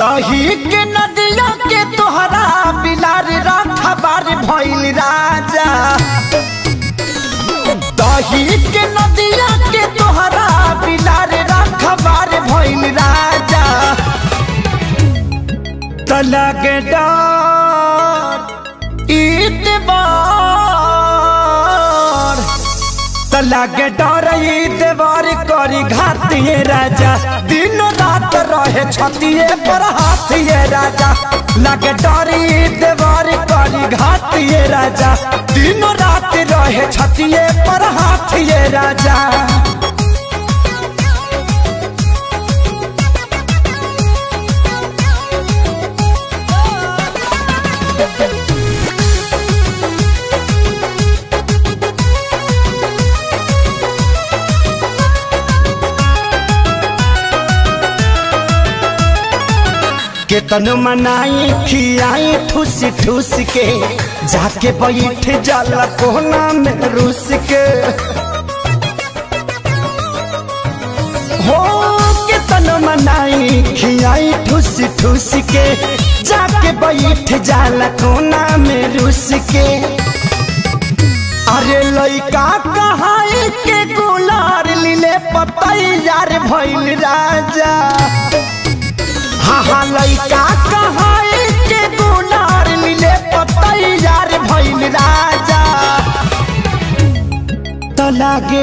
दही के नदिया के तोहरा बिलार राठबार भइल राजा। दही के नदिया के तोहरा बिलार राठबार भइल राजा। तलग डर ईतबार तलग डर ईतबार करी घातिए राजा। दिन रात रहे छतिए पर हाथिए राजा। लगे डर ईतबार करी घातिए राजा। दिन रात रहे छतिए पर हाथिए राजा। केतन मनाई खियाई ठूस ठूस के जाके बैठ जाला कोना में रूस के। हो केतन मनाई खियाई ठूस ठूस के जाके बैठ जाला कोना में रूस के। अरे लइका कहाई के गुलार लीले पतैयार भइल राजा। हाँ लइका कहाई के गुलार लीले पतैयार भइल राजा। तो लागे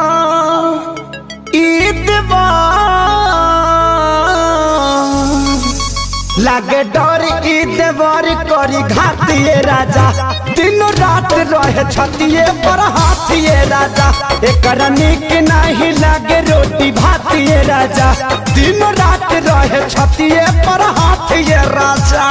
लागे डर ईतबार करी घातिए राजा। दिन रात रहे छतिए पर हाथिए राजा। एकरा निक नहीं लागे रोटी भातिए राजा। दिन रात रहे छतिए पर हाथिए राजा।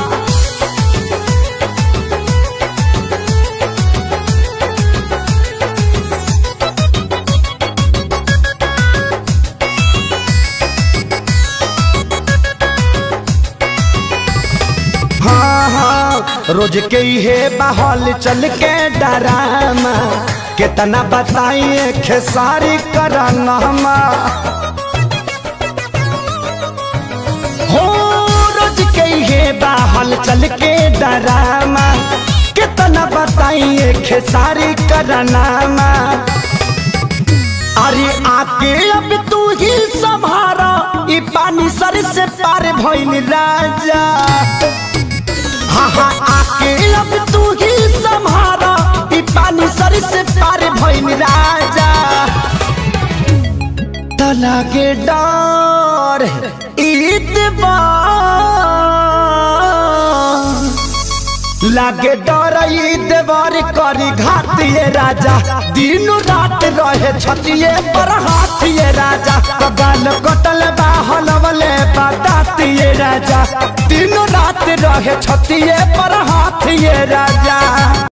रोज के हे बहल चल के डरामा कितना बताइए खेसारी कराना। हो रोज के हे बहल चल के डरामा कितना बताइए खेसारी कराना। अरे आके अब तू ही संभारा ई पानी सर से पार भइल राजा। हाँ आके अब तू ही संभारा ई पानी सर से पार भइल राजा। तलागे डर ईतबार लागे डर ईतबार करी घातिए राजा। दिन रात रहे छतिए पर हाथिए राजा। गाल कटल बाहल वाले बतातिए राजा। दिन रात रहे छतिए पर हाथिए राजा।